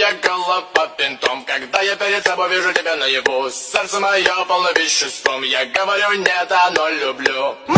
я голова винтом, когда я перед собой вижу тебя наяву. Сердце мое полно веществом, я говорю нет, оно люблю.